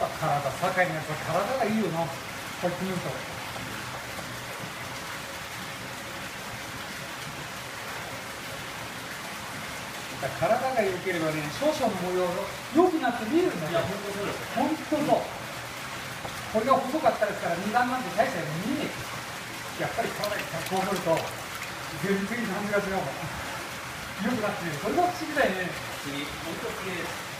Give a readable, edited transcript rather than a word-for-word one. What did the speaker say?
体、境にやっぱ体がいいよな、こうやって見ると。体が良ければね、少々の模様良くなって見えるんだよ。本当そう。これが細かったですから、二段なんて大したように見えねえ。やっぱり体がこうなると、全然感じが違うもん。良くなってね、それが不思議だよね。 本当に綺麗です。